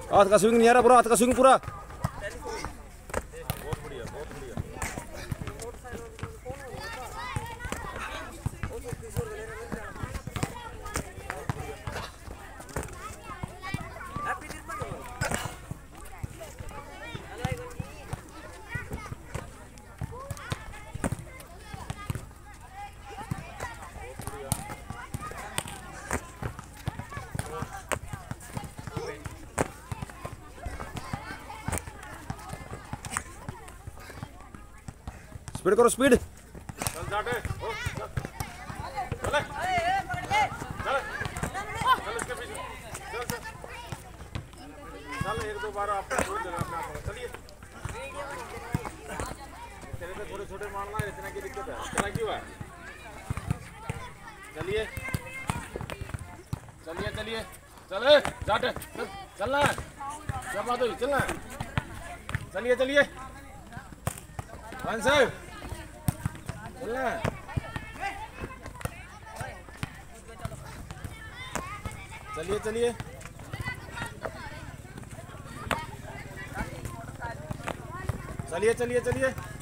हाथ का स्विंग नहीं आ रहा पूरा, हाथ का स्विंग पूरा। स्पीड करो, स्पीड। चल जाटे चल चल चल इसके पीछे चल चल चल एक दो बार आपको छोड़ देना अपना। चलिए तेरे तो थोड़े छोटे मारना है, इतना की दिक्कत है, इतना क्यों है? चलिए चलिए चलिए चले जाटे चल चलना है, क्या बात हुई, चलना है, चलिए चलिए साहब चलना है। चलिए चलिए चलिए चलिए चलिए